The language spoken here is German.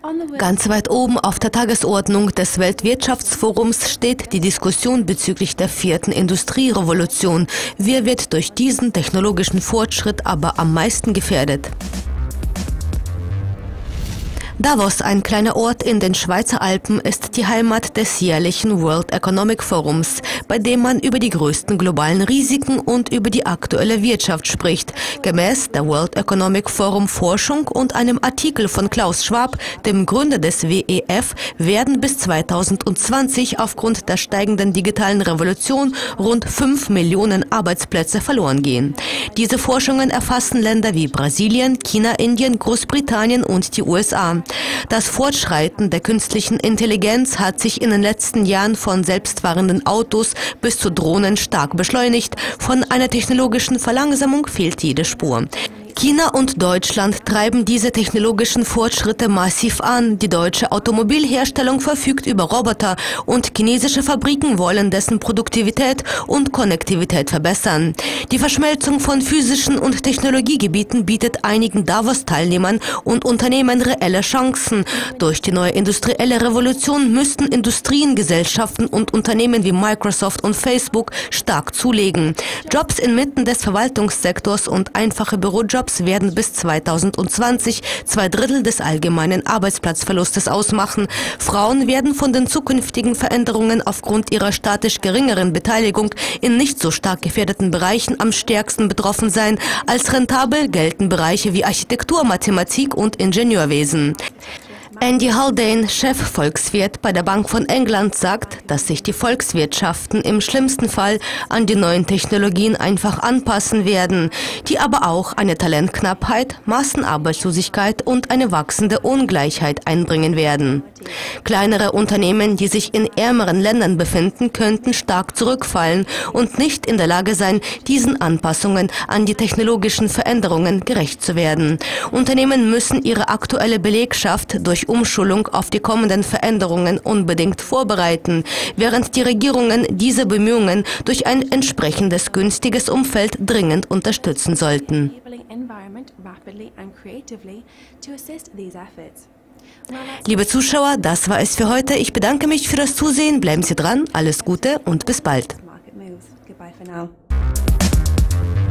Ganz weit oben auf der Tagesordnung des Weltwirtschaftsforums steht die Diskussion bezüglich der vierten Industrierevolution. Wer wird durch diesen technologischen Fortschritt aber am meisten gefährdet? Davos, ein kleiner Ort in den Schweizer Alpen, ist die Heimat des jährlichen World Economic Forums, bei dem man über die größten globalen Risiken und über die aktuelle Wirtschaft spricht. Gemäß der World Economic Forum Forschung und einem Artikel von Klaus Schwab, dem Gründer des WEF, werden bis 2020 aufgrund der steigenden digitalen Revolution rund 5 Millionen Arbeitsplätze verloren gehen. Diese Forschungen erfassen Länder wie Brasilien, China, Indien, Großbritannien und die USA. Das Fortschreiten der künstlichen Intelligenz hat sich in den letzten Jahren von selbstfahrenden Autos bis zu Drohnen stark beschleunigt. Von einer technologischen Verlangsamung fehlt jede Spur. China und Deutschland treiben diese technologischen Fortschritte massiv an. Die deutsche Automobilherstellung verfügt über Roboter und chinesische Fabriken wollen dessen Produktivität und Konnektivität verbessern. Die Verschmelzung von physischen und Technologiegebieten bietet einigen Davos-Teilnehmern und Unternehmen reelle Chancen. Durch die neue industrielle Revolution müssten Industrien, Gesellschaften und Unternehmen wie Microsoft und Facebook stark zulegen. Jobs inmitten des Verwaltungssektors und einfache Bürojobs werden bis 2020 2/3 des allgemeinen Arbeitsplatzverlustes ausmachen. Frauen werden von den zukünftigen Veränderungen aufgrund ihrer statisch geringeren Beteiligung in nicht so stark gefährdeten Bereichen am stärksten betroffen sein. Als rentabel gelten Bereiche wie Architektur, Mathematik und Ingenieurwesen. Andy Haldane, Chefvolkswirt bei der Bank von England, sagt, dass sich die Volkswirtschaften im schlimmsten Fall an die neuen Technologien einfach anpassen werden, die aber auch eine Talentknappheit, Massenarbeitslosigkeit und eine wachsende Ungleichheit einbringen werden. Kleinere Unternehmen, die sich in ärmeren Ländern befinden, könnten stark zurückfallen und nicht in der Lage sein, diesen Anpassungen an die technologischen Veränderungen gerecht zu werden. Unternehmen müssen ihre aktuelle Belegschaft durch Umschulung auf die kommenden Veränderungen unbedingt vorbereiten, während die Regierungen diese Bemühungen durch ein entsprechendes günstiges Umfeld dringend unterstützen sollten. Liebe Zuschauer, das war es für heute. Ich bedanke mich für das Zusehen. Bleiben Sie dran, alles Gute und bis bald.